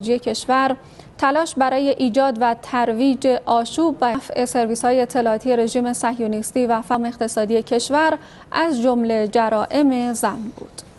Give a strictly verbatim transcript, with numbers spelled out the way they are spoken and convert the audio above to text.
کشور تلاش برای ایجاد و ترویج آشوب و رفع سرویس‌های اطلاعاتی رژیم صهیونیستی و فهم اقتصادی کشور از جمله جرائم زن بود.